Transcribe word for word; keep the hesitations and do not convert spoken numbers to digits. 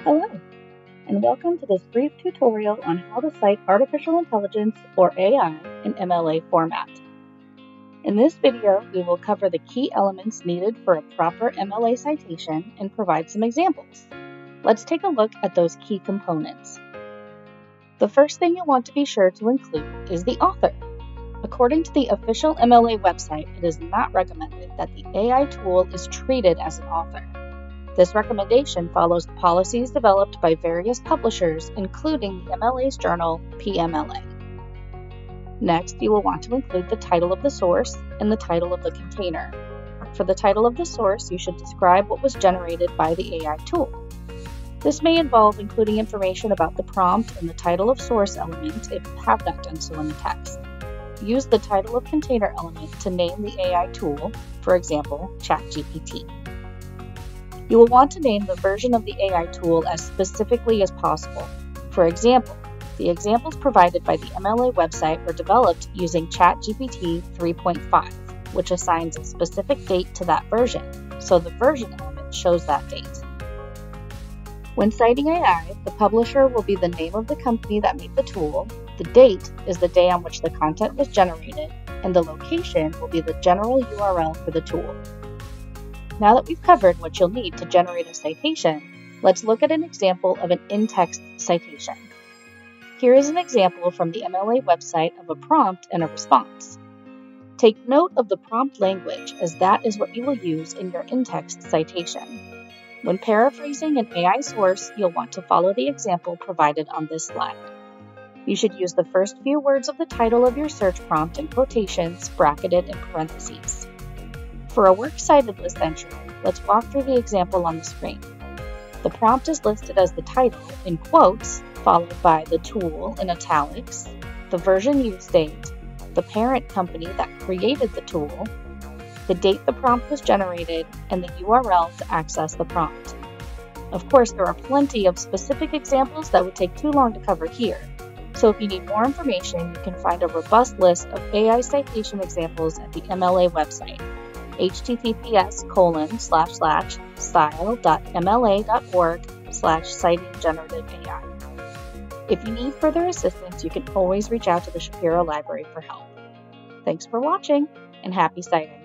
Hello, and welcome to this brief tutorial on how to cite artificial intelligence, or A I, in M L A format. In this video, we will cover the key elements needed for a proper M L A citation and provide some examples. Let's take a look at those key components. The first thing you want to be sure to include is the author. According to the official M L A website, it is not recommended that the A I tool is treated as an author. This recommendation follows policies developed by various publishers, including the M L A's journal, P M L A. Next, you will want to include the title of the source and the title of the container. For the title of the source, you should describe what was generated by the A I tool. This may involve including information about the prompt and the title of source element if you have not done so in the text. Use the title of container element to name the A I tool, for example, ChatGPT. You will want to name the version of the A I tool as specifically as possible. For example, the examples provided by the M L A website were developed using ChatGPT three point five, which assigns a specific date to that version, so the version element shows that date. When citing A I, the publisher will be the name of the company that made the tool, the date is the day on which the content was generated, and the location will be the general U R L for the tool. Now that we've covered what you'll need to generate a citation, let's look at an example of an in-text citation. Here is an example from the M L A website of a prompt and a response. Take note of the prompt language, as that is what you will use in your in-text citation. When paraphrasing an A I source, you'll want to follow the example provided on this slide. You should use the first few words of the title of your search prompt in quotations, bracketed in parentheses. For a works cited list entry, let's walk through the example on the screen. The prompt is listed as the title in quotes, followed by the tool in italics, the version used date, the parent company that created the tool, the date the prompt was generated, and the U R L to access the prompt. Of course, there are plenty of specific examples that would take too long to cover here, so if you need more information, you can find a robust list of A I citation examples at the M L A website, https colon slash slash style.mla.org slash citing generative AI. If you need further assistance, you can always reach out to the Shapiro Library for help. Thanks for watching, and happy citing!